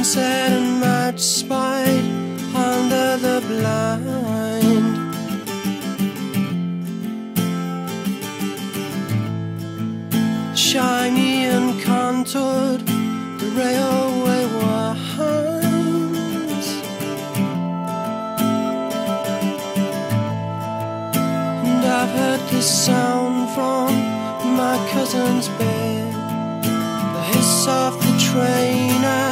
sad and much spite under the blind. Shiny and contoured, the railway winds, and I've heard this sound from my cousin's bed, the hiss of the train